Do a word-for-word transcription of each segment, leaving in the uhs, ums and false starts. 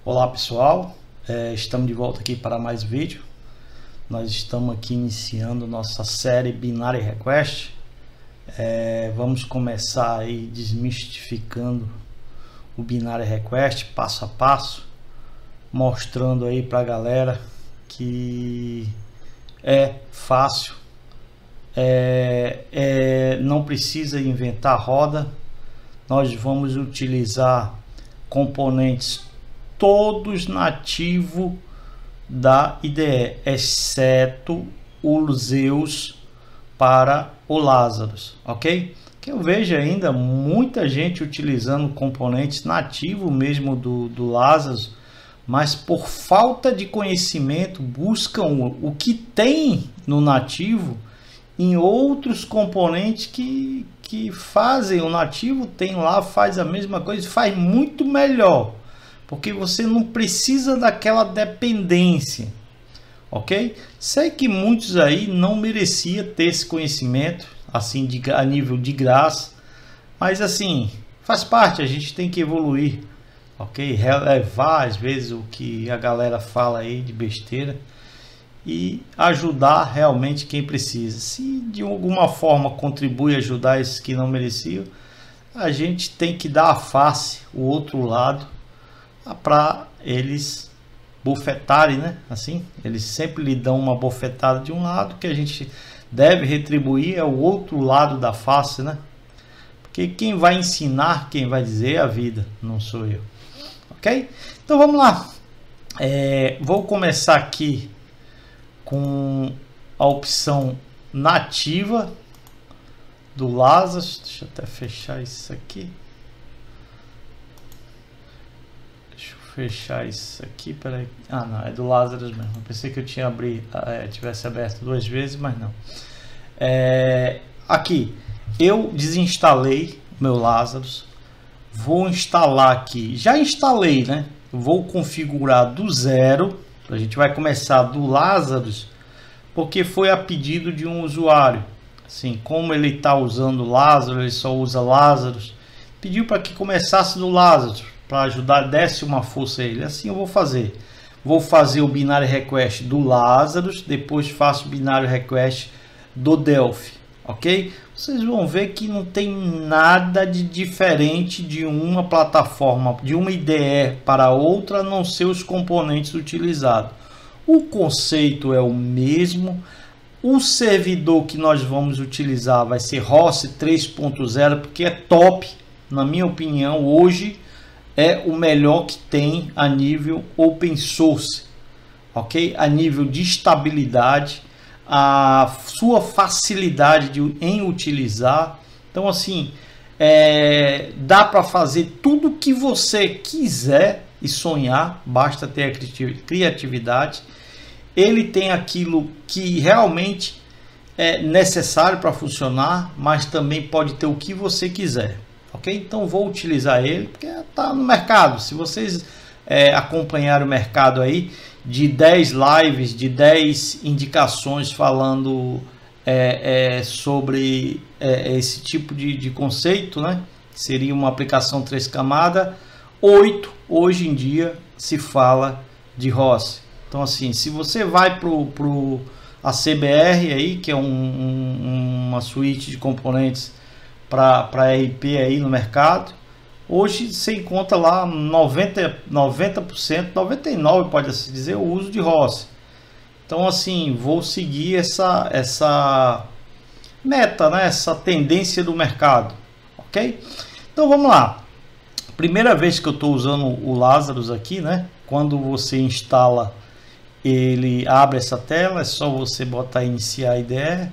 Olá pessoal, é, estamos de volta aqui para mais vídeo. Nós estamos aqui iniciando nossa série Binary Request. É, vamos começar aí desmistificando o Binary Request passo a passo, mostrando aí para a galera que é fácil, é, é, não precisa inventar roda. Nós vamos utilizar componentes todos nativos da I D E, exceto o Zeus para o Lazarus, ok? Que eu vejo ainda muita gente utilizando componentes nativos mesmo do, do Lazarus, mas por falta de conhecimento buscam o, o que tem no nativo em outros componentes que, que fazem o nativo, tem lá, faz a mesma coisa, faz muito melhor. Porque você não precisa daquela dependência, ok? Sei que muitos aí não merecia ter esse conhecimento, assim, de, a nível de graça. Mas assim, faz parte, a gente tem que evoluir, ok? Relevar às vezes o que a galera fala aí de besteira e ajudar realmente quem precisa. Se de alguma forma contribui a ajudar esses que não mereciam, a gente tem que dar a face, o outro lado, para eles bofetarem, né? Assim, eles sempre lhe dão uma bofetada de um lado, que a gente deve retribuir é o outro lado da face, né? Porque quem vai ensinar, quem vai dizer é a vida, não sou eu, ok? Então vamos lá. É, vou começar aqui com a opção nativa do Lazarus. Deixa eu até fechar isso aqui. Fechar isso aqui, peraí. Ah, não, é do Lazarus mesmo. Eu pensei que eu tinha abrir, é, tivesse aberto duas vezes, mas não. É, aqui, eu desinstalei meu Lazarus. Vou instalar aqui. Já instalei, né? Vou configurar do zero. A gente vai começar do Lazarus, porque foi a pedido de um usuário. Assim, como ele está usando Lazarus, ele só usa Lazarus. Pediu para que começasse do Lazarus, para ajudar, desse uma força a ele. Assim eu vou fazer. Vou fazer o Binary Request do Lazarus, depois faço o Binary Request do Delphi, ok? Vocês vão ver que não tem nada de diferente de uma plataforma, de uma I D E para outra, a não ser os componentes utilizados. O conceito é o mesmo. O servidor que nós vamos utilizar vai ser ROS três ponto zero, porque é top, na minha opinião, hoje é o melhor que tem a nível open source, ok? A nível de estabilidade, a sua facilidade de, em utilizar. Então assim, é, dá para fazer tudo que você quiser e sonhar, basta ter a criatividade. Ele tem aquilo que realmente é necessário para funcionar, mas também pode ter o que você quiser. Ok? Então vou utilizar ele porque está no mercado. Se vocês é, acompanharem o mercado aí, de dez lives, de dez indicações falando é, é, sobre é, esse tipo de, de conceito, né? Seria uma aplicação três camadas, oito hoje em dia se fala de ROS. Então assim, se você vai para o A C B R aí, que é um, um, uma suíte de componentes para E I P aí no mercado, hoje você encontra lá noventa por cento, noventa e nove por cento pode assim dizer, o uso de ROS. Então assim, vou seguir essa essa meta, né, essa tendência do mercado, ok? Então vamos lá. Primeira vez que eu estou usando o Lazarus aqui, né? Quando você instala, ele abre essa tela, é só você botar iniciar I D E,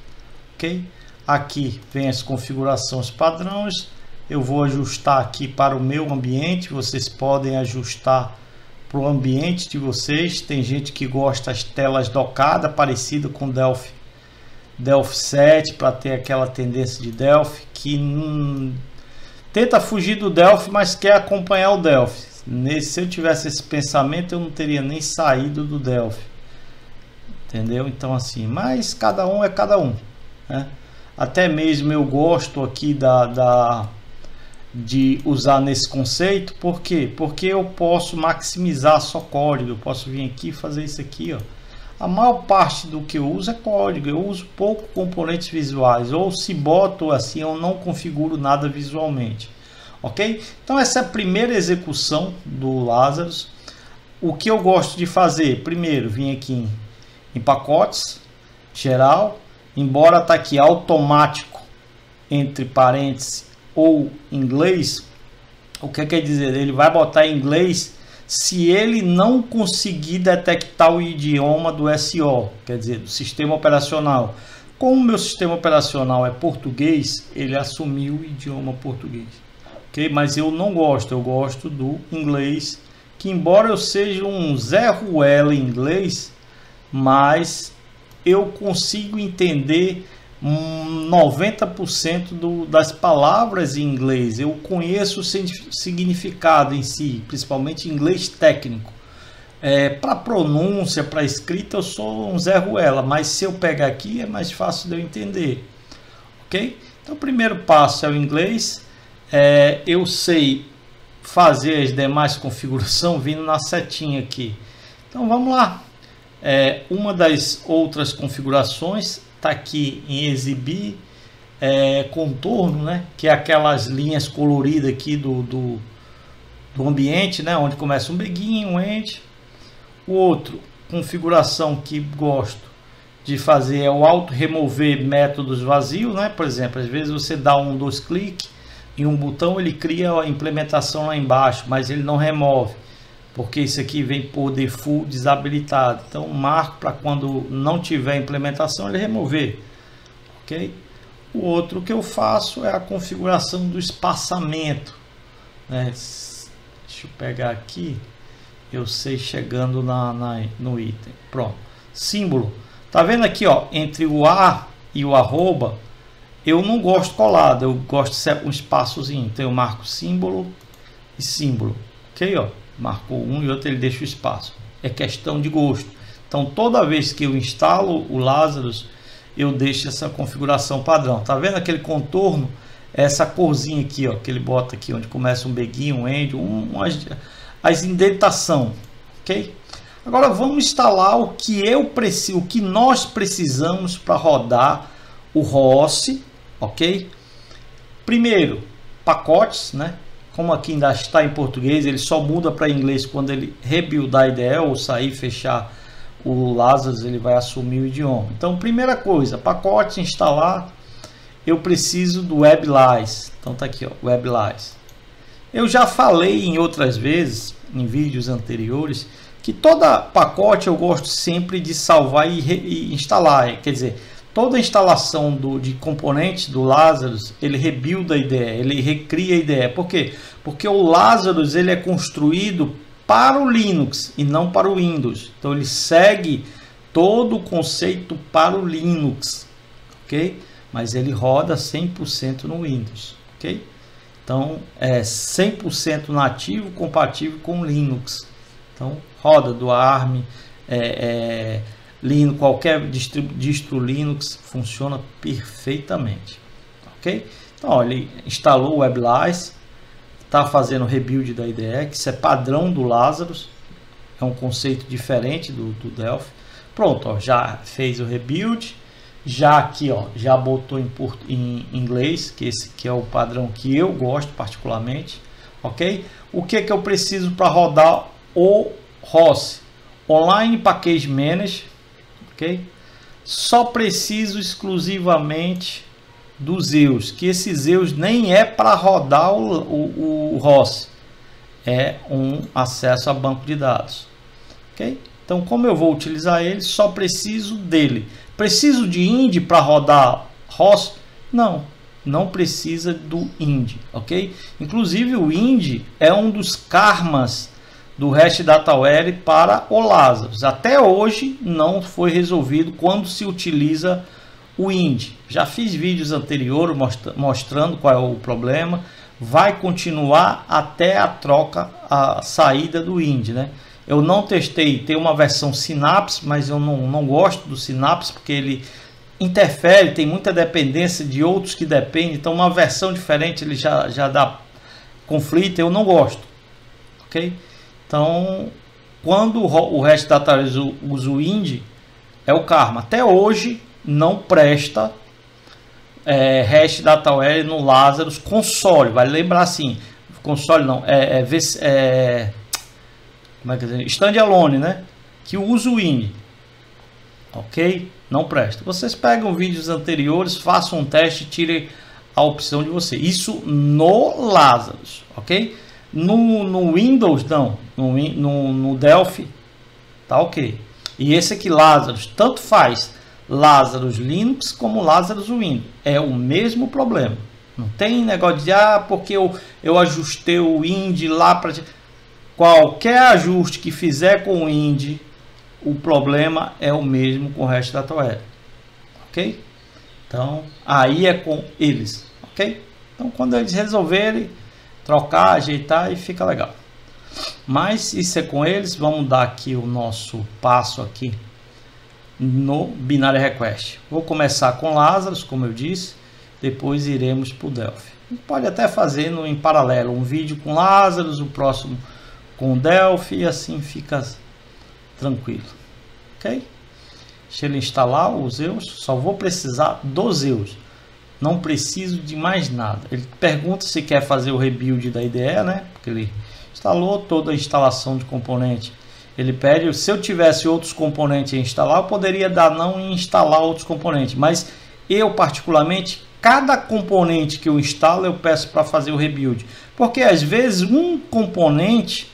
ok? Aqui vem as configurações padrões. Eu vou ajustar aqui para o meu ambiente. Vocês podem ajustar para o ambiente de vocês. Tem gente que gosta das telas dockadas, parecido com Delphi, Delphi sete, para ter aquela tendência de Delphi, que hum, tenta fugir do Delphi, mas quer acompanhar o Delphi. Nesse, se eu tivesse esse pensamento, eu não teria nem saído do Delphi. Entendeu? Então assim, mas cada um é cada um, né? Até mesmo eu gosto aqui da, da de usar nesse conceito. Por quê? Porque eu posso maximizar só código. Eu posso vir aqui e fazer isso aqui, ó. A maior parte do que eu uso é código. Eu uso pouco componentes visuais, ou se boto assim, eu não configuro nada visualmente, ok? Então essa é a primeira execução do Lazarus. O que eu gosto de fazer, primeiro, vim aqui em, em pacotes, geral, embora tá aqui automático, entre parênteses, ou inglês, o que quer dizer? Ele vai botar em inglês se ele não conseguir detectar o idioma do S O, quer dizer, do sistema operacional. Como o meu sistema operacional é português, ele assumiu o idioma português, ok? Mas eu não gosto, eu gosto do inglês, que embora eu seja um Zé Ruela em inglês, mas eu consigo entender noventa por cento do, das palavras em inglês. Eu conheço o significado em si, principalmente em inglês técnico. É, para pronúncia, para escrita, eu sou um Zé Ruela, mas se eu pegar aqui é mais fácil de eu entender, ok? Então o primeiro passo é o inglês. É, eu sei fazer as demais configurações vindo na setinha aqui. Então vamos lá. É, uma das outras configurações está aqui em exibir é, contorno, né? Que é aquelas linhas coloridas aqui do, do, do ambiente, né? Onde começa um beguinho, um end. O outro, configuração que gosto de fazer é o auto remover métodos vazios, né? Por exemplo, às vezes você dá um, dois cliques em um botão, ele cria a implementação lá embaixo, mas ele não remove, porque isso aqui vem por default desabilitado. Então marco para quando não tiver implementação ele remover, ok? O outro que eu faço é a configuração do espaçamento, né? Deixa eu pegar aqui, eu sei chegando na, na, no item, pronto. Símbolo, tá vendo aqui, ó, entre o A e o arroba, eu não gosto colado, eu gosto de ser um espaçozinho. Então eu marco símbolo e símbolo, ok, ó. Marcou um e outro, ele deixa o espaço. É questão de gosto. Então toda vez que eu instalo o Lazarus, eu deixo essa configuração padrão. Tá vendo aquele contorno? Essa corzinha aqui, ó, que ele bota aqui, onde começa um beguinho, um end, um, um, as, as indentação, ok? Agora vamos instalar o que eu preciso, o que nós precisamos para rodar o R O S, ok? Primeiro, pacotes, né? Como aqui ainda está em português, ele só muda para inglês quando ele rebuildar a I D E ou sair e fechar o Lazarus, ele vai assumir o idioma. Então, primeira coisa, pacote, instalar, eu preciso do WebLies. Então tá aqui, ó, WebLies. Eu já falei em outras vezes, em vídeos anteriores, que toda pacote eu gosto sempre de salvar e, e instalar. Quer dizer, toda a instalação do, de componentes do Lazarus, ele rebuilda a I D E, ele recria a I D E. Por quê? Porque o Lazarus ele é construído para o Linux e não para o Windows. Então ele segue todo o conceito para o Linux, ok? Mas ele roda cem por cento no Windows, ok? Então é cem por cento nativo, compatível com Linux. Então roda do ARM, é, é, Linux, qualquer distro, distro Linux funciona perfeitamente, ok? Então ó, ele instalou o WebLies, está fazendo rebuild da I D E, que isso é padrão do Lazarus, é um conceito diferente do, do Delphi. Pronto, ó, já fez o rebuild, já aqui ó, já botou em, port, em inglês, que esse que é o padrão que eu gosto particularmente, ok? O que é que eu preciso para rodar o R O S? Online Package Manager, ok? Só preciso exclusivamente dos E Us, que esses E Us nem é para rodar o, o, o R O S, é um acesso a banco de dados, ok? Então como eu vou utilizar ele, só preciso dele. Preciso de I N D para rodar R O S? Não, não precisa do I N D, ok? Inclusive o I N D é um dos karmas do REST Dataware para o Lazarus. Até hoje não foi resolvido quando se utiliza o I N D. Já fiz vídeos anteriores mostrando qual é o problema. Vai continuar até a troca, a saída do I N D, né? Eu não testei, tem uma versão Synapse, mas eu não, não gosto do Synapse porque ele interfere, tem muita dependência de outros que dependem. Então uma versão diferente ele já, já dá conflita, eu não gosto, ok? Então, quando o REST Data Alert usa o Ind, é o karma. Até hoje não presta é, REST Data Alert no Lazarus console. Vale lembrar assim, console não, é, é, é como é que é? Standalone, né? Que usa o Ind, ok? Não presta. Vocês pegam vídeos anteriores, façam um teste e tirem a opção de você. Isso no Lazarus, ok? No, no Windows não, no, no, no Delphi tá ok. E esse aqui Lazarus, tanto faz Lazarus Linux como Lazarus Windows, é o mesmo problema. Não tem negócio de ah, porque eu, eu ajustei o Ind lá para qualquer ajuste que fizer com o Ind, o problema é o mesmo com o REST Data Alert, ok? Então aí é com eles, ok? Então quando eles resolverem trocar, ajeitar e fica legal. Mas isso é com eles. Vamos dar aqui o nosso passo aqui no Binary Request. Vou começar com Lazarus, como eu disse, depois iremos para o Delphi. Pode até fazer no, em paralelo um vídeo com Lazarus, o próximo com o Delphi, e assim fica tranquilo, ok? Deixa ele instalar os Zeus. Só vou precisar dos Zeus, não preciso de mais nada. Ele pergunta se quer fazer o rebuild da I D E, né? Porque ele instalou toda a instalação de componente. Ele pede, se eu tivesse outros componentes a instalar, eu poderia dar não e instalar outros componentes. Mas eu particularmente, cada componente que eu instalo, eu peço para fazer o rebuild. Porque às vezes um componente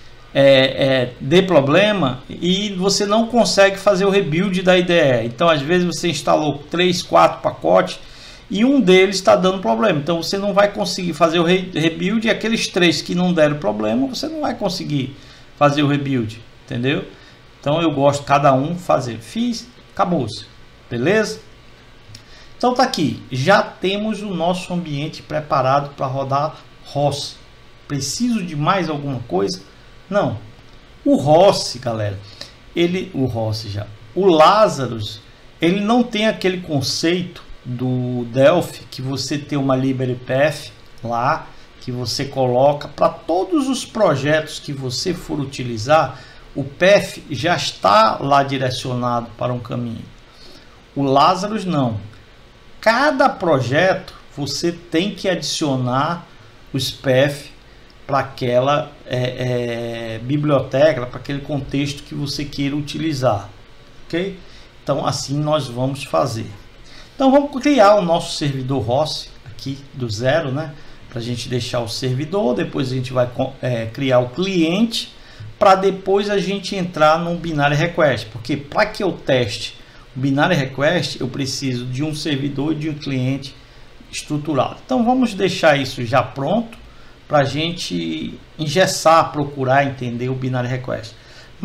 é, é, dê problema e você não consegue fazer o rebuild da I D E. Então às vezes você instalou três, quatro pacotes e um deles está dando problema, então você não vai conseguir fazer o rebuild, e aqueles três que não deram problema, você não vai conseguir fazer o rebuild, entendeu? Então eu gosto de cada um fazer, fiz, acabou-se, beleza? Então tá aqui, já temos o nosso ambiente preparado para rodar R O S. Preciso de mais alguma coisa? Não. O R O S, galera, ele, o R O S já, o Lazarus, ele não tem aquele conceito do Delphi que você tem uma library path lá que você coloca para todos os projetos que você for utilizar. O path já está lá direcionado para um caminho. O Lazarus não. Cada projeto você tem que adicionar os path para aquela é, é, biblioteca, para aquele contexto que você queira utilizar, ok? Então assim nós vamos fazer. Então vamos criar o nosso servidor R O S aqui do zero, né? Para a gente deixar o servidor, depois a gente vai é, criar o cliente, para depois a gente entrar no Binary Request, porque para que eu teste o Binary Request eu preciso de um servidor e de um cliente estruturado. Então vamos deixar isso já pronto para a gente engessar, procurar entender o Binary Request.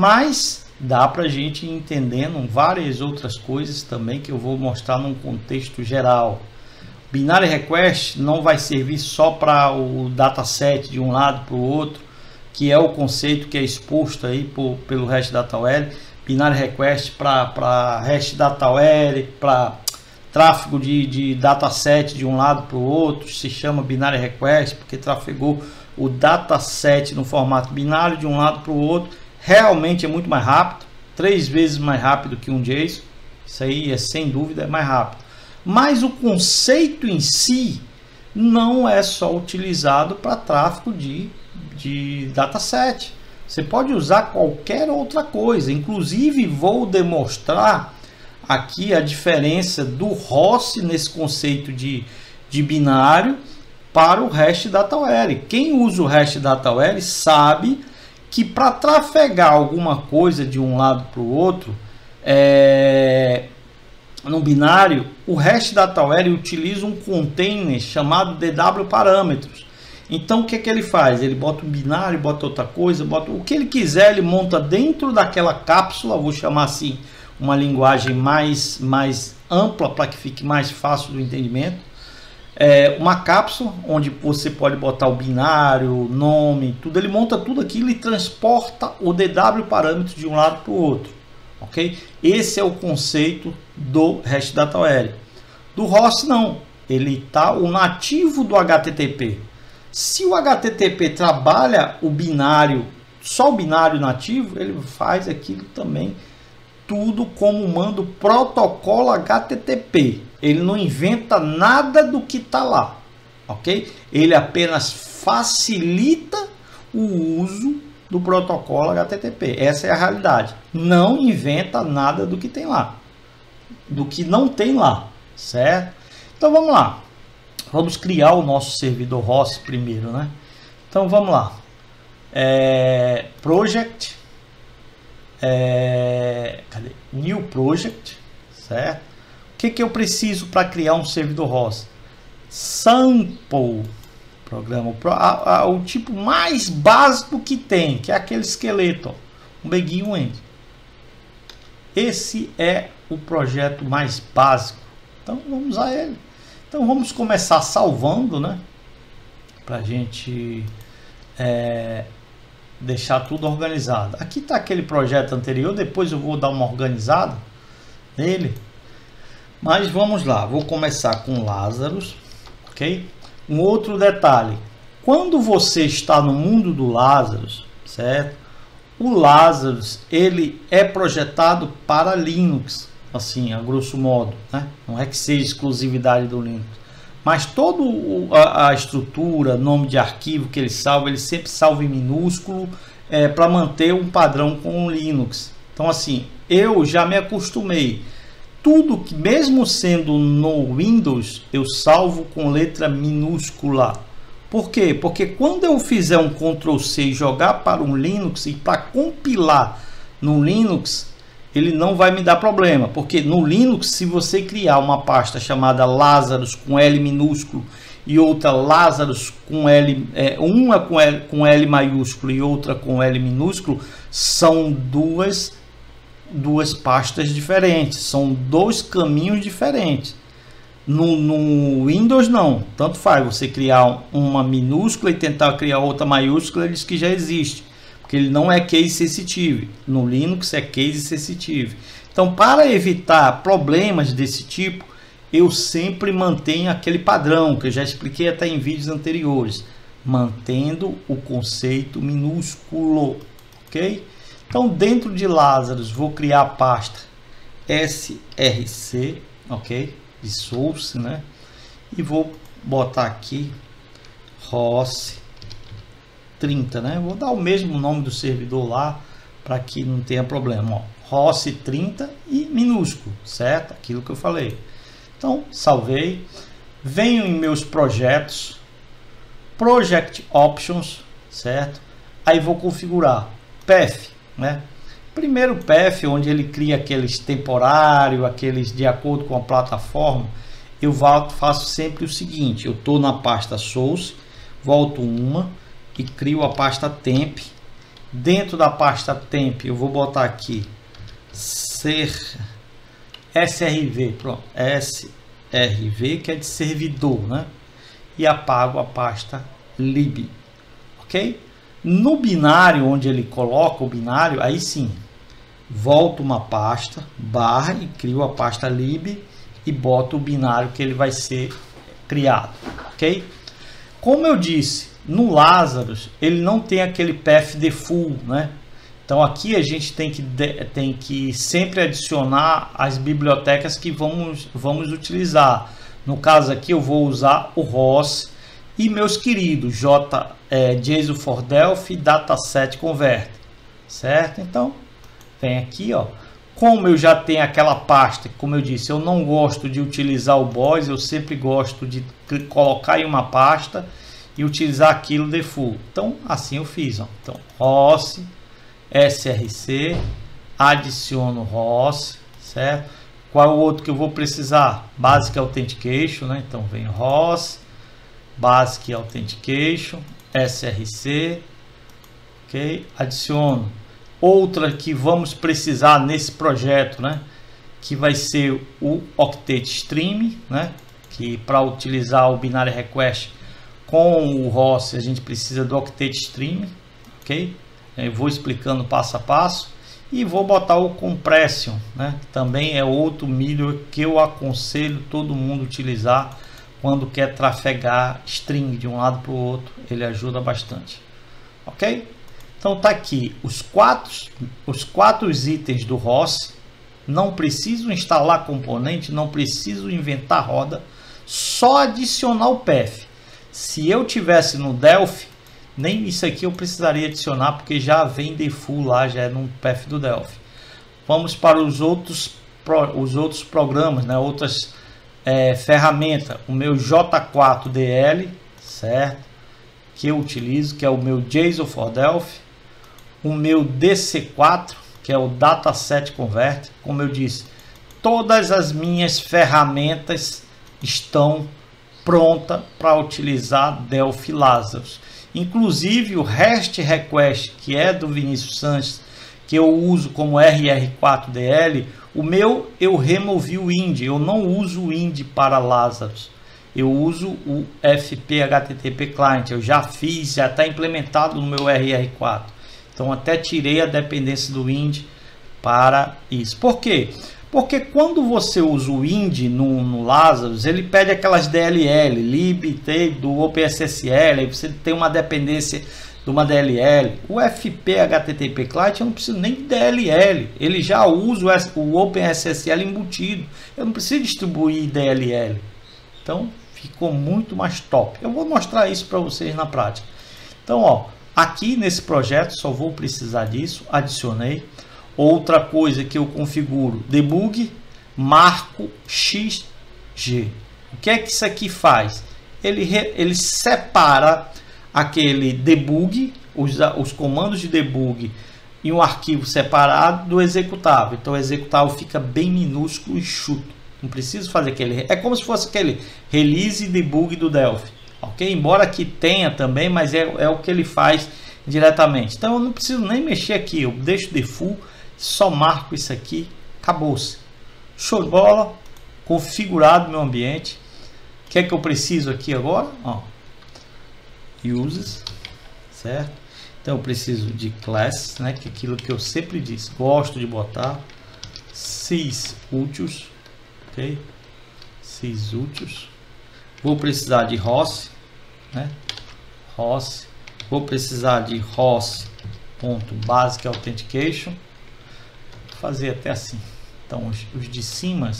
Mas dá para a gente ir entendendo várias outras coisas também que eu vou mostrar num contexto geral. Binary Request não vai servir só para o dataset de um lado para o outro, que é o conceito que é exposto aí por, pelo REST Data Alert. Binary Request para REST Data Alert, para tráfego de, de dataset de um lado para o outro, se chama Binary Request porque trafegou o dataset no formato binário de um lado para o outro. Realmente é muito mais rápido, três vezes mais rápido que um JSON. Isso aí é sem dúvida, é mais rápido. Mas o conceito em si não é só utilizado para tráfego de, de dataset. Você pode usar qualquer outra coisa. Inclusive vou demonstrar aqui a diferença do R O S nesse conceito de, de binário para o REST Data Alert. Quem usa o REST Data Alert sabe que para trafegar alguma coisa de um lado para o outro, é, no binário, o REST Data Alert utiliza um container chamado D W Parâmetros. Então o que é que ele faz? Ele bota um binário, bota outra coisa, bota o que ele quiser, ele monta dentro daquela cápsula, vou chamar assim, uma linguagem mais, mais ampla para que fique mais fácil do entendimento. É uma cápsula onde você pode botar o binário, nome, tudo. Ele monta tudo aquilo e transporta o D W parâmetro de um lado para o outro, ok? Esse é o conceito do REST Data Alert. Do R O S não, ele tá o nativo do H T T P. Se o H T T P trabalha o binário, só o binário nativo, ele faz aquilo também, tudo como manda o protocolo H T T P. Ele não inventa nada do que está lá, ok? Ele apenas facilita o uso do protocolo H T T P. Essa é a realidade. Não inventa nada do que tem lá, do que não tem lá, certo? Então vamos lá. Vamos criar o nosso servidor host primeiro, né? Então vamos lá. É, project. É, cadê? New project, certo? O que que eu preciso para criar um servidor host? Sample programa, a, a, o tipo mais básico que tem, que é aquele esqueleto, ó, um begin um end. Esse é o projeto mais básico. Então vamos usar ele. Então vamos começar salvando, né? Para a gente é, deixar tudo organizado. Aqui está aquele projeto anterior, depois eu vou dar uma organizada nele. Mas vamos lá, vou começar com Lazarus, ok? Um outro detalhe, quando você está no mundo do Lazarus, certo? O Lazarus, ele é projetado para Linux, assim, a grosso modo, né? Não é que seja exclusividade do Linux, mas toda a, a estrutura, nome de arquivo que ele salva, ele sempre salva em minúsculo, é, para manter um padrão com o Linux. Então assim, eu já me acostumei, tudo que mesmo sendo no Windows, eu salvo com letra minúscula. Por quê? Porque quando eu fizer um control C e jogar para um Linux e para compilar no Linux, ele não vai me dar problema, porque no Linux, se você criar uma pasta chamada Lazarus com L minúsculo e outra Lazarus com L, é, uma com L, com L maiúsculo e outra com L minúsculo, são duas, duas pastas diferentes, são dois caminhos diferentes. No, no Windows não, tanto faz você criar uma minúscula e tentar criar outra maiúscula, ele diz que já existe, porque ele não é case sensitive. No Linux é case sensitive. Então, para evitar problemas desse tipo, eu sempre mantenho aquele padrão que eu já expliquei até em vídeos anteriores, mantendo o conceito minúsculo, ok? Então, dentro de Lazarus, vou criar a pasta S R C, ok? De source, né? E vou botar aqui host trinta, né? Vou dar o mesmo nome do servidor lá para que não tenha problema, ó. host trinta e minúsculo, certo? Aquilo que eu falei. Então, salvei. Venho em meus projetos, project options, certo? Aí vou configurar path, né? Primeiro path, onde ele cria aqueles temporário, aqueles de acordo com a plataforma, eu volto, faço sempre o seguinte: eu estou na pasta source, volto uma e crio a pasta temp. Dentro da pasta temp eu vou botar aqui ser srv, pronto, srv, que é de servidor, né? E apago a pasta lib, ok? No binário, onde ele coloca o binário, aí sim, volto uma pasta, barra, e crio a pasta lib e boto o binário que ele vai ser criado, ok? Como eu disse, no Lazarus, ele não tem aquele path default, né? Então aqui a gente tem que, tem que sempre adicionar as bibliotecas que vamos, vamos utilizar. No caso aqui eu vou usar o host e meus queridos J, é, JSON for Delphi, Dataset Convert, certo? Então vem aqui, ó. Como eu já tenho aquela pasta, como eu disse, eu não gosto de utilizar o boss, eu sempre gosto de colocar em uma pasta e utilizar aquilo default. Então assim eu fiz, ó. Então host src, adiciono host, certo? Qual o outro que eu vou precisar? Basic Authentication, né? Então vem host, Basic Authentication, src, ok? Adiciono outra que vamos precisar nesse projeto, né? Que vai ser o Octet Stream, né? Que para utilizar o Binary Request com o host a gente precisa do Octet Stream, ok? Eu vou explicando passo a passo e vou botar o Compression, né? Também é outro milho que eu aconselho todo mundo utilizar quando quer trafegar string de um lado para o outro, ele ajuda bastante. Ok? Então tá aqui os quatro, os quatro itens do R O S. Não preciso instalar componente, não preciso inventar roda, só adicionar o P F. Se eu tivesse no Delphi, nem isso aqui eu precisaria adicionar, porque já vem default lá, já é no P F do Delphi. Vamos para os outros, os outros programas, né? Outras é, ferramentas. O meu J quatro D L, certo? Que eu utilizo, que é o meu JSON for Delphi. O meu D C quatro, que é o Dataset Converter. Como eu disse, todas as minhas ferramentas estão prontas para utilizar Delphi Lazarus. Inclusive o REST Request, que é do Vinícius Sanches, que eu uso como R R quatro D L, o meu eu removi o I N D, eu não uso o I N D para Lazarus. Eu uso o F P H T T P Client, eu já fiz, já está implementado no meu R R quatro. Então até tirei a dependência do I N D para isso. Por quê? Porque quando você usa o I N D no, no Lazarus, ele pede aquelas D L L, lib, t, do OpenSSL, aí você tem uma dependência de uma D L L. O F P H T T P Client eu não preciso nem de D L L, ele já usa o OpenSSL embutido, eu não preciso distribuir D L L. Então ficou muito mais top. Eu vou mostrar isso para vocês na prática. Então, ó, aqui nesse projeto só vou precisar disso, adicionei. Outra coisa que eu configuro, debug, marco X G. O que é que isso aqui faz? Ele, ele separa aquele debug, os, os comandos de debug em um arquivo separado do executável. Então o executável fica bem minúsculo e chuto. Não preciso fazer aquele... É como se fosse aquele release e debug do Delphi. Ok? Embora aqui tenha também, mas é, é o que ele faz diretamente. Então eu não preciso nem mexer aqui. Eu deixo default, só marco isso aqui. Acabou-se. Show de bola. Configurado meu ambiente. O que é que eu preciso aqui agora? Ó, uses. Certo? Então eu preciso de class, né? Que é aquilo que eu sempre disse. Gosto de botar. Sysúteis. Ok? Sysúteis. Vou precisar de R O S, né? R O S. Vou precisar de R O S.basic authentication. Vou fazer até assim. Então os, os de cima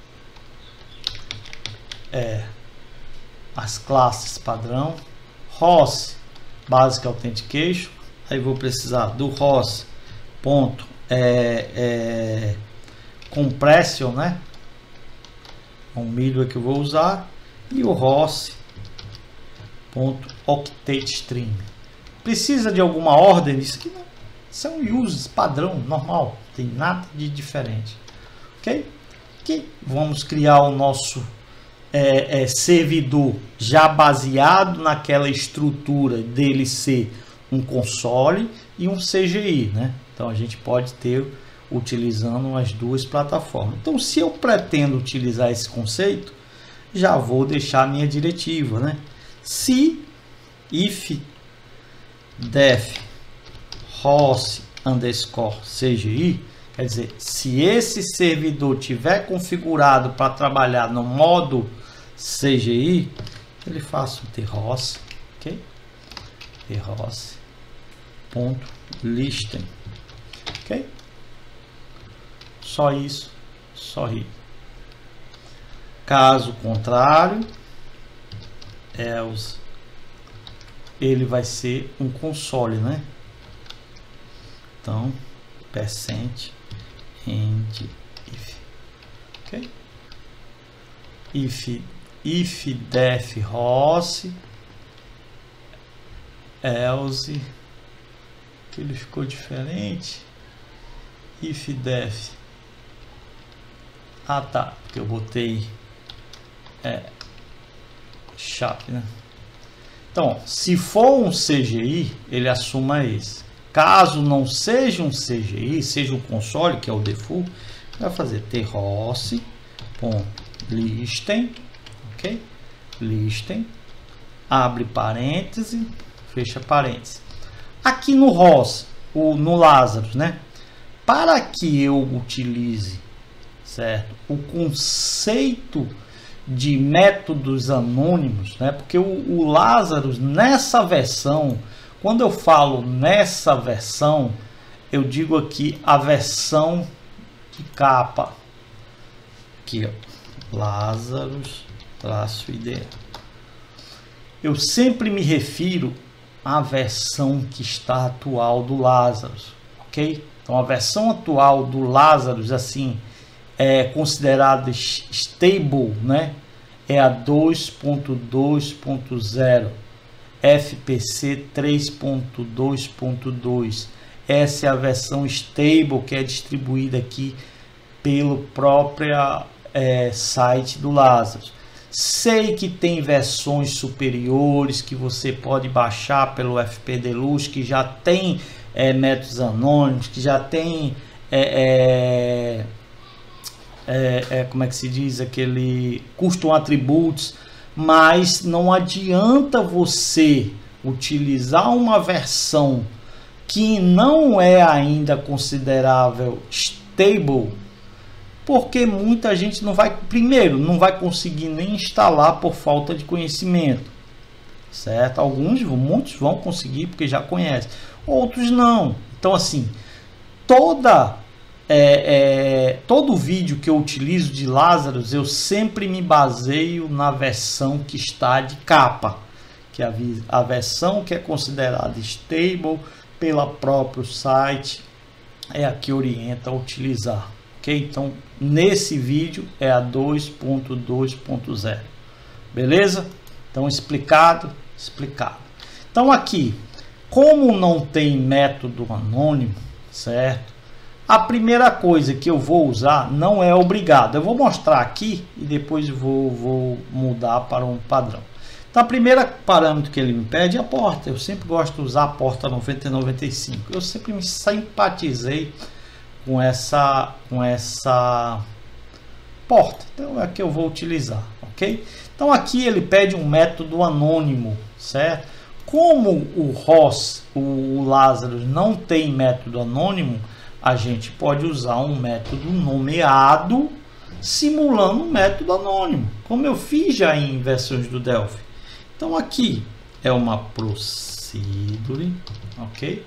é as classes padrão. R O S basic authentication. Aí vou precisar do R O S ponto é, é, compression, né? Um milho que eu vou usar. E o R O S ponto octet string. Precisa de alguma ordem disso aqui? Não. São uses padrão, normal. Não tem nada de diferente. Ok? Aqui vamos criar o nosso é, é, servidor já baseado naquela estrutura dele ser um console e um C G I, né? Então a gente pode ter utilizando as duas plataformas. Então se eu pretendo utilizar esse conceito, já vou deixar a minha diretiva, né? Se if def host underscore C G I, quer dizer, se esse servidor tiver configurado para trabalhar no modo C G I, ele faça o thost, ok? Thost ponto listen, ok? Só isso, só isso. Caso contrário, else, ele vai ser um console, né? Então, percent end if, ok? If if def host else, que ele ficou diferente. If def, ah tá, porque eu botei é chape, né? Então, se for um C G I, ele assuma esse. Caso não seja um C G I, seja um console, que é o default, vai fazer thost ponto listen, ok? Listen, abre parêntese, fecha parêntese. Aqui no R O S, o, no Lazarus, né? Para que eu utilize, certo, o conceito de métodos anônimos, né? Porque o, o Lazarus, nessa versão, quando eu falo nessa versão, eu digo aqui a versão de capa. Aqui, ó, Lazarus traço I D E. Eu sempre me refiro à versão que está atual do Lazarus, ok? Então a versão atual do Lazarus, assim, é considerada stable, né? É a dois ponto dois ponto zero, F P C três ponto dois ponto dois. Essa é a versão stable que é distribuída aqui pelo próprio é, site do Lazarus. Sei que tem versões superiores que você pode baixar pelo F P Deluxe, que já tem é, métodos anônimos, que já tem é, é, é, é, como é que se diz, aquele custom attributes, mas não adianta você utilizar uma versão que não é ainda considerável stable, porque muita gente não vai, primeiro, não vai conseguir nem instalar por falta de conhecimento, certo? Alguns, muitos vão conseguir porque já conhecem, outros não. Então, assim, toda é, é, todo vídeo que eu utilizo de Lazarus, eu sempre me baseio na versão que está de capa, que é a, a versão que é considerada stable pela próprio site, é a que orienta a utilizar. Ok? Então, nesse vídeo é a dois ponto dois ponto zero. Beleza? Então, explicado, explicado. Então, aqui, como não tem método anônimo, certo? A primeira coisa que eu vou usar não é obrigado. Eu vou mostrar aqui e depois vou, vou mudar para um padrão. Então, a primeira parâmetro que ele me pede é a porta. Eu sempre gosto de usar a porta noventa e noventa e cinco. Eu sempre me simpatizei com essa com essa porta, então é que eu vou utilizar, ok? Então aqui ele pede um método anônimo, certo? Como o Ross, o Lazarus não tem método anônimo, a gente pode usar um método nomeado simulando um método anônimo, como eu fiz já em versões do Delphi. Então aqui é uma procedure, ok?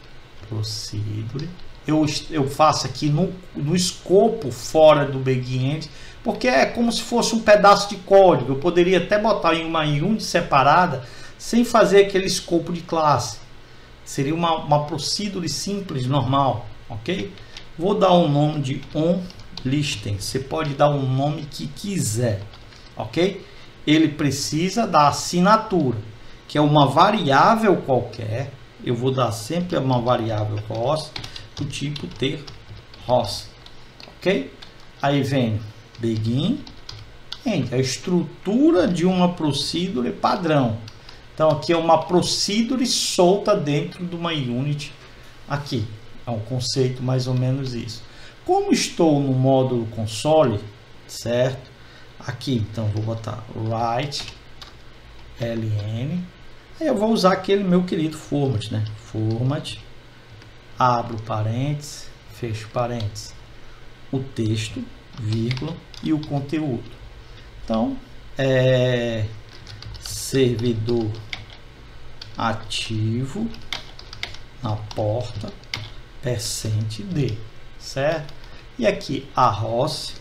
Procedure. Eu, eu faço aqui no, no escopo fora do back-end, porque é como se fosse um pedaço de código. Eu poderia até botar em uma unit separada, sem fazer aquele escopo de classe. Seria uma, uma procedure simples, normal, ok? Vou dar um nome de onListen. Você pode dar um nome que quiser, ok? Ele precisa da assinatura, que é uma variável qualquer. Eu vou dar sempre uma variável ross, do tipo ter ross, ok? Aí vem begin, end, a estrutura de uma procedure padrão. Então aqui é uma procedure solta dentro de uma unit. Aqui é um conceito mais ou menos isso. Como estou no módulo console, certo? Aqui então vou botar write ln. Aí eu vou usar aquele meu querido format, né? Format, abro parênteses, fecho parênteses, o texto, vírgula e o conteúdo. Então, é servidor ativo na porta percent d, certo? E aqui a host,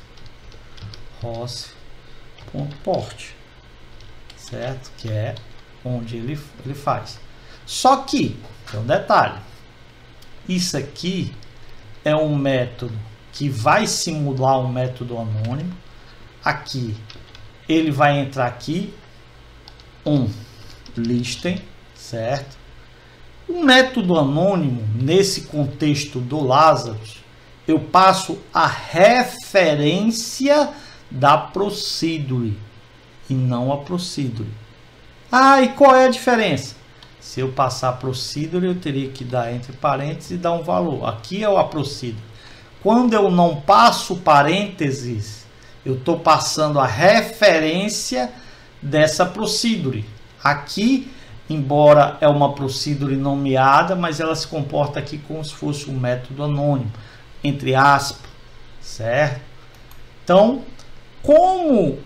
host.port, certo? Que é onde ele, ele faz. Só que tem um detalhe. Isso aqui é um método que vai simular um método anônimo. Aqui ele vai entrar aqui um listen, certo? O método anônimo nesse contexto do Lazarus, eu passo a referência da procedure e não a procedure. Ah, e qual é a diferença? Se eu passar procedure, eu teria que dar entre parênteses e dar um valor. Aqui é a procedure. Quando eu não passo parênteses, eu estou passando a referência dessa procedure. Aqui, embora é uma procedure nomeada, mas ela se comporta aqui como se fosse um método anônimo, entre aspas, certo? Então, como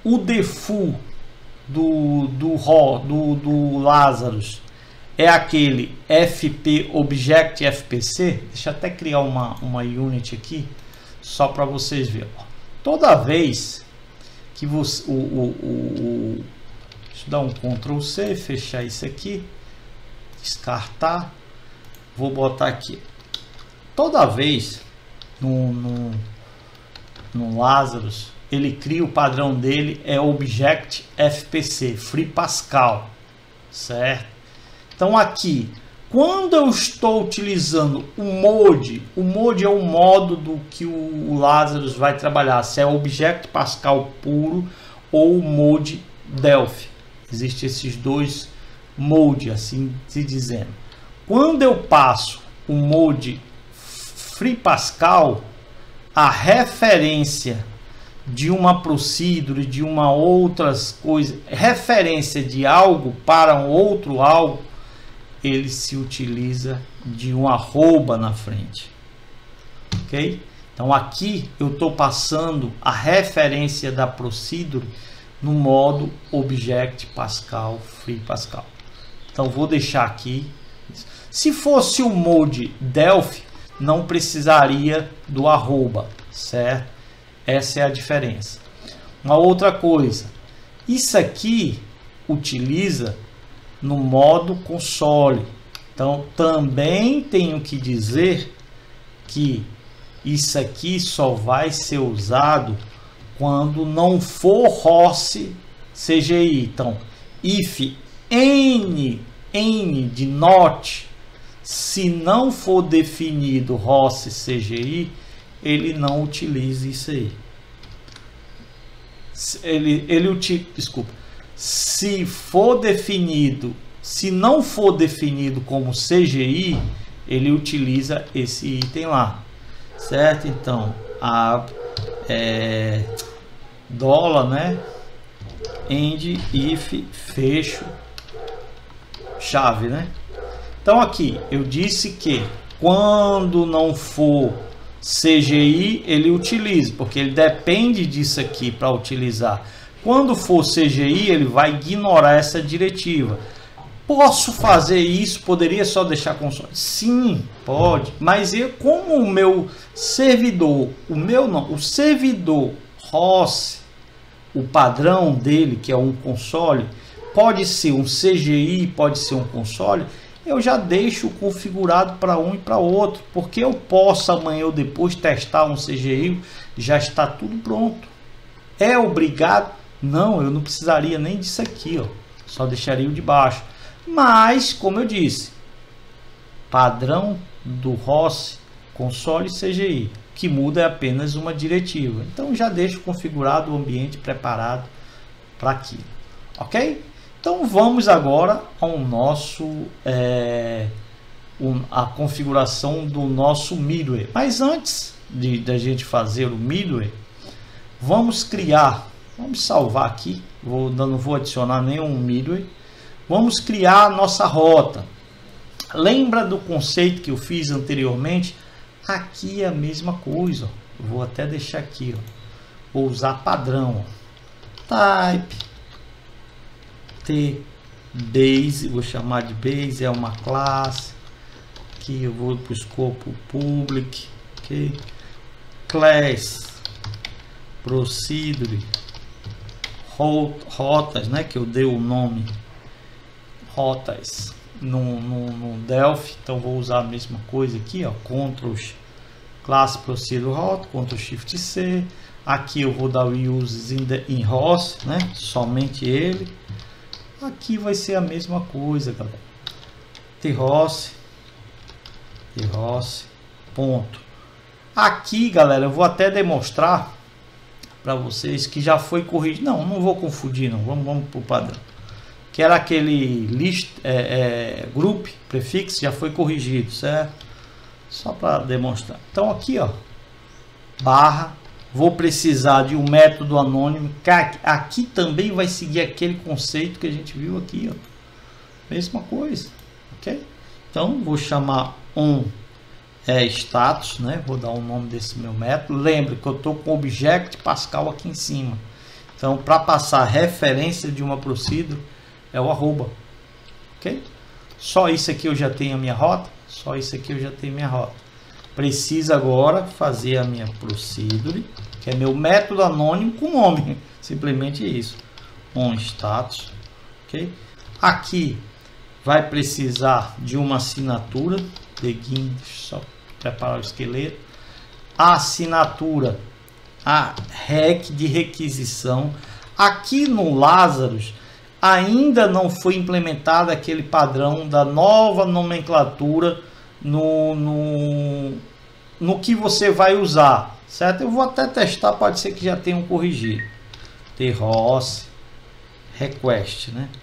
o default do, do, do, do Lazarus é aquele fp object fpc. Deixa eu até criar uma, uma unit aqui só para vocês verem. Toda vez que você o, o, o, deixa eu dar um control C, fechar isso aqui, descartar, vou botar aqui. Toda vez no, no, no Lazarus ele cria o padrão dele é object fpc, Free Pascal, certo? Então aqui, quando eu estou utilizando o mode, o mode é o modo do que o Lazarus vai trabalhar, se é Object Pascal puro ou mode Delphi. Existem esses dois modes, assim se dizendo. Quando eu passo o mode Free Pascal, a referência de uma procedure, de uma outras coisas, referência de algo para um outro algo, ele se utiliza de um arroba na frente, ok? Então aqui eu estou passando a referência da procedure no modo Object Pascal Free Pascal. Então vou deixar aqui. Se fosse o mode Delphi, não precisaria do arroba, certo? Essa é a diferença. Uma outra coisa, isso aqui utiliza no modo console. Então também tenho que dizer que isso aqui só vai ser usado quando não for host C G I. Então if n n de not, se não for definido host C G I, ele não utiliza isso aí. Ele ele utiliza, desculpa. Se for definido, se não for definido como C G I, ele utiliza esse item lá, certo? Então, a é, dólar, né? End if fecho chave, né? Então aqui eu disse que quando não for C G I, ele utiliza, porque ele depende disso aqui para utilizar. Quando for C G I, ele vai ignorar essa diretiva. Posso fazer isso? Poderia só deixar console? Sim, pode. Mas eu, como o meu servidor, o meu não, o servidor host, o padrão dele, que é um console, pode ser um C G I, pode ser um console, eu já deixo configurado para um e para outro, porque eu posso amanhã ou depois testar um C G I, já está tudo pronto. É obrigado? Não, eu não precisaria nem disso aqui, ó. Só deixaria o de baixo. Mas, como eu disse, padrão do host, console C G I, que muda é apenas uma diretiva. Então já deixo configurado o ambiente preparado para aquilo, ok? Então vamos agora ao nosso é, um, a configuração do nosso middleware. Mas antes de da gente fazer o middleware, vamos criar, vamos salvar aqui. Vou, não vou adicionar nenhum middleware. Vamos criar a nossa rota. Lembra do conceito que eu fiz anteriormente? Aqui é a mesma coisa. Ó. Vou até deixar aqui. Ó. Vou usar padrão. Ó. Type T base. Vou chamar de base. É uma classe. Aqui eu vou para o escopo public. Okay. Class procedure rotas, né? Que eu dei o nome rotas no, no, no Delphi. Então vou usar a mesma coisa aqui, ó, Ctrl class procedure rota, Ctrl Shift C. Aqui eu vou dar o uses in, the, in host, né? Somente ele. Aqui vai ser a mesma coisa, galera. T-host, T-host, ponto. Aqui, galera, eu vou até demonstrar para vocês que já foi corrigido. Não, não vou confundir, não. Vamos, vamos para o padrão. Que era aquele list, é, é, group prefixo, já foi corrigido, certo? Só para demonstrar. Então aqui, ó, barra, vou precisar de um método anônimo. Aqui também vai seguir aquele conceito que a gente viu aqui, ó. Mesma coisa, ok? Então vou chamar on é, status, né? Vou dar o nome desse meu método. Lembre que eu estou com o Object Pascal aqui em cima. Então, para passar referência de uma procedure é o arroba, ok? Só isso aqui eu já tenho a minha rota, só isso aqui eu já tenho minha rota. Preciso agora fazer a minha procedure, que é meu método anônimo com nome, simplesmente isso, on status, ok? Aqui vai precisar de uma assinatura, begin, só preparar o esqueleto, a assinatura, a rec de requisição. Aqui no Lazarus ainda não foi implementado aquele padrão da nova nomenclatura no, no, no que você vai usar, certo? Eu vou até testar, pode ser que já tenham corrigido. T-Ross request, né?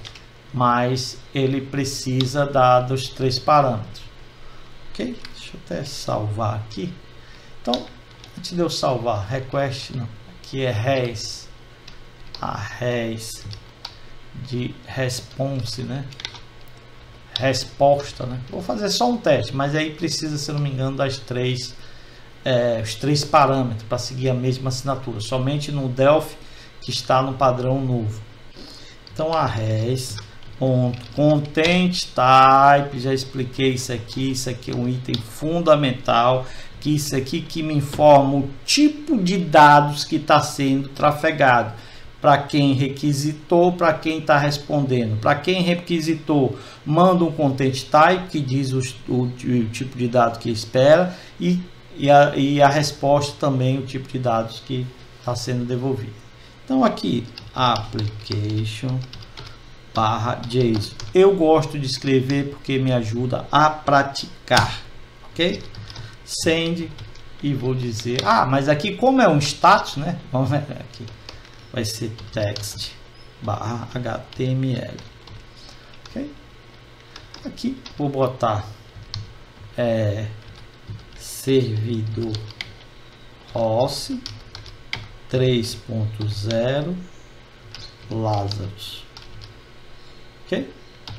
Mas ele precisa dar dos três parâmetros, ok? Deixa eu até salvar aqui. Então, antes de eu salvar request, não, aqui é res, a res de response, né? Resposta, né? Vou fazer só um teste, mas aí precisa, se não me engano, das três, é, os três parâmetros para seguir a mesma assinatura. Somente no Delphi que está no padrão novo. Então a res ponto content type, já expliquei isso aqui. Isso aqui é um item fundamental, que isso aqui que me informa o tipo de dados que está sendo trafegado. Para quem requisitou, para quem está respondendo. Para quem requisitou, manda um content type que diz o, o, o tipo de dado que espera e, e, a, e a resposta também, o tipo de dados que está sendo devolvido. Então aqui, application barra JSON. Eu gosto de escrever porque me ajuda a praticar, ok? Send e vou dizer, ah, mas aqui como é um status, né? Vamos ver aqui. Vai ser text barra H T M L, ok? Aqui vou botar é, servidor host três ponto zero Lazarus, ok?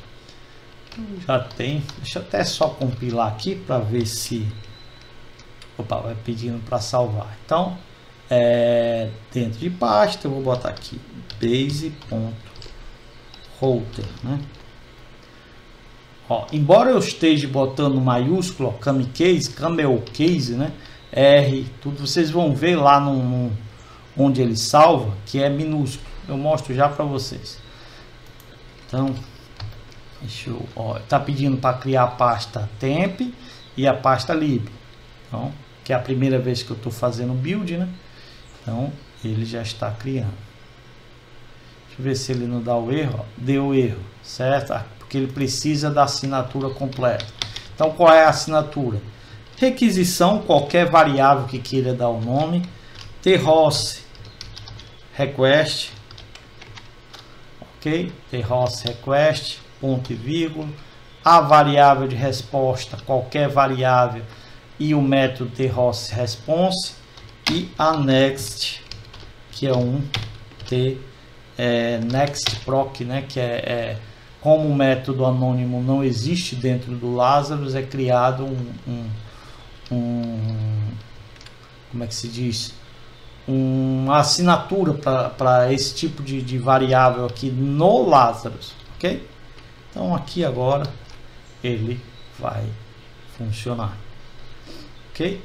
Já tem, deixa eu até só compilar aqui para ver se, opa, vai pedindo para salvar. Então É, dentro de pasta eu vou botar aqui base.router, né? Ó, embora eu esteja botando maiúsculo, camel case, camel case, né? R, tudo vocês vão ver lá no, no onde ele salva, que é minúsculo. Eu mostro já para vocês. Então, deixa eu, ó, tá pedindo para criar a pasta temp e a pasta lib. Então, que é a primeira vez que eu estou fazendo build, né? Então, ele já está criando. Deixa eu ver se ele não dá o erro. Ó. Deu erro, certo? Ah, porque ele precisa da assinatura completa. Então, qual é a assinatura? Requisição, qualquer variável que queira dar o nome. T-Ross request. Ok? T-Ross request, ponto e vírgula. A variável de resposta, qualquer variável. E o método T-Ross response. E a next, que é um T é, next proc, né, que é, é como o método anônimo não existe dentro do Lazarus, é criado um, um, um como é que se diz, uma assinatura para esse tipo de, de variável aqui no Lazarus, ok? Então aqui agora ele vai funcionar, ok?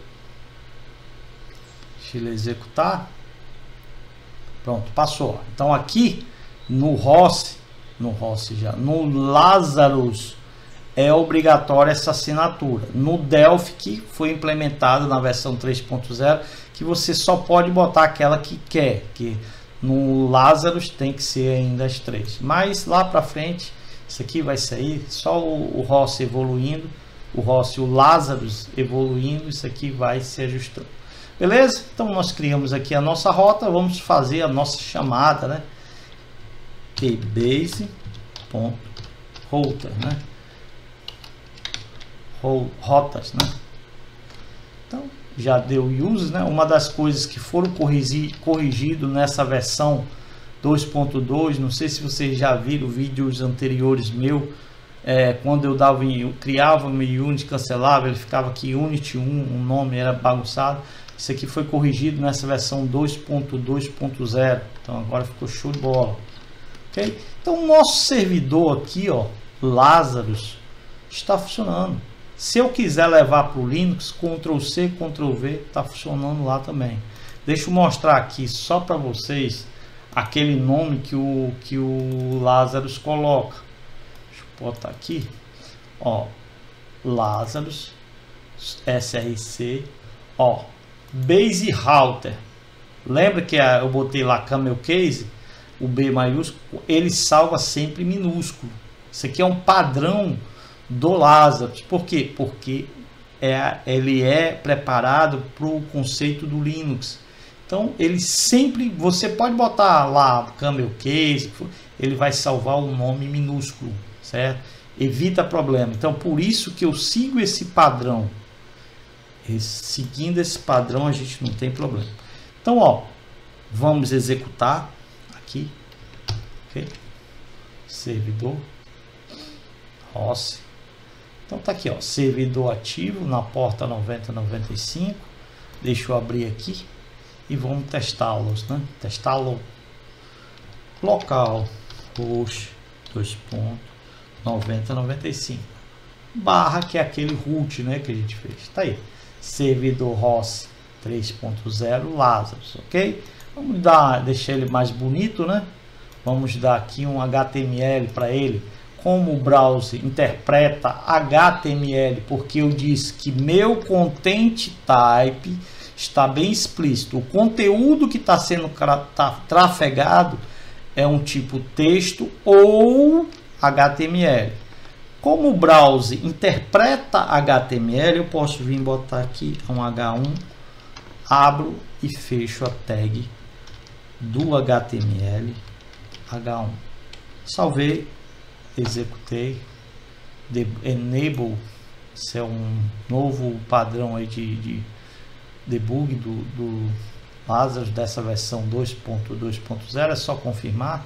Ele executar, pronto, passou. Então aqui no Ross, no Ross já, no Lazarus é obrigatória essa assinatura. No Delphi, que foi implementado na versão três ponto zero, que você só pode botar aquela que quer, que no Lazarus tem que ser ainda as três. Mas lá para frente, isso aqui vai sair, só o, o Ross evoluindo, o Ross e o Lazarus evoluindo, isso aqui vai se ajustando. Beleza? Então nós criamos aqui a nossa rota, vamos fazer a nossa chamada, né? Kbase.router, né? Rotas, né? Então já deu use, né? Uma das coisas que foram corrigir, corrigido nessa versão dois ponto dois, não sei se vocês já viram vídeos anteriores meu é, quando eu dava, eu criava o meu Unity, cancelava, ele ficava aqui Unity um, o nome era bagunçado. Isso aqui foi corrigido nessa versão dois ponto dois ponto zero, então agora ficou show de bola. Okay? Então o nosso servidor aqui, ó, Lazarus, está funcionando. Se eu quiser levar para o Linux, control C, control V, está funcionando lá também. Deixa eu mostrar aqui só para vocês aquele nome que o, que o Lazarus coloca. Deixa eu botar aqui, ó, Lazarus, S R C, ó, Base Router. Lembra que eu botei lá Camel Case, o B maiúsculo, ele salva sempre minúsculo. Isso aqui é um padrão do Lazarus. Por quê? Porque é, ele é preparado para o conceito do Linux. Então ele sempre, você pode botar lá Camel Case, ele vai salvar o nome minúsculo, certo? Evita problema. Então por isso que eu sigo esse padrão. Seguindo esse padrão a gente não tem problema. Então, ó, vamos executar aqui, ok? Servidor host. Então tá aqui, ó, servidor ativo na porta noventa noventa e cinco. Deixa eu abrir aqui e vamos testá-los, né? Testá-lo local host dois ponto noventa noventa e cinco barra, que é aquele root, né, que a gente fez. Tá aí. Servidor host três ponto zero Lazarus, ok? Vamos dar, deixar ele mais bonito, né? Vamos dar aqui um H T M L para ele. Como o browser interpreta H T M L, porque eu disse que meu content type está bem explícito. O conteúdo que está sendo tá trafegado é um tipo texto ou H T M L. Como o browser interpreta H T M L, eu posso vir botar aqui um H um, abro e fecho a tag do H T M L H um. Salvei, executei, enable, isso é um novo padrão aí de, de debug do, do Lazarus dessa versão dois ponto dois ponto zero, é só confirmar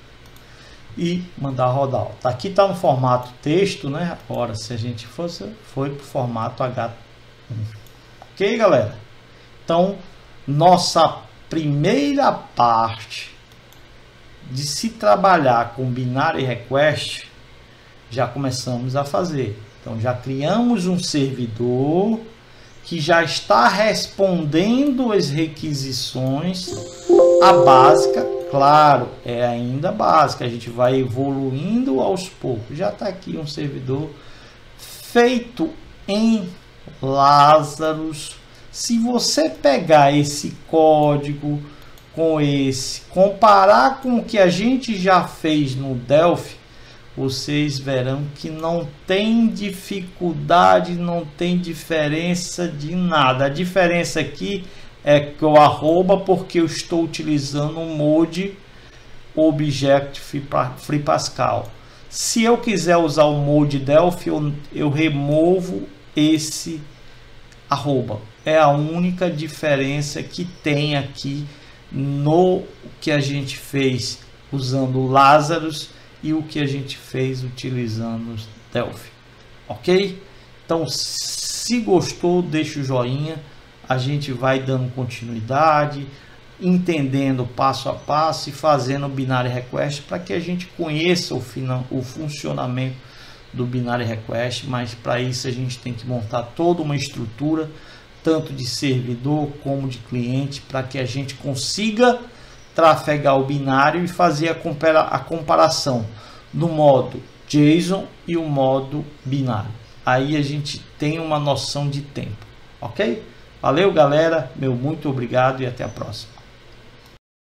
e mandar rodar. Tá, aqui está no formato texto, né? Agora se a gente fosse, foi para o formato H um. Ok, galera? Então nossa primeira parte de se trabalhar com Binary Request já começamos a fazer. Então já criamos um servidor que já está respondendo as requisições. A básica, claro, é ainda básica, a gente vai evoluindo aos poucos. Já está aqui um servidor feito em Lazarus. Se você pegar esse código com esse, comparar com o que a gente já fez no Delphi, vocês verão que não tem dificuldade, não tem diferença de nada. A diferença aqui é que o arroba, porque eu estou utilizando o mode Object Free Pascal. Se eu quiser usar o mode Delphi, eu, eu removo esse arroba. É a única diferença que tem aqui no que a gente fez usando o Lazarus e o que a gente fez utilizando o Delphi, ok? Então, se gostou, deixa o joinha, a gente vai dando continuidade, entendendo passo a passo e fazendo o Binary Request para que a gente conheça o, final, o funcionamento do Binary Request, mas para isso a gente tem que montar toda uma estrutura, tanto de servidor como de cliente, para que a gente consiga trafegar o binário e fazer a, compara a comparação no modo JSON e o modo binário. Aí a gente tem uma noção de tempo, ok? Valeu, galera, meu muito obrigado e até a próxima.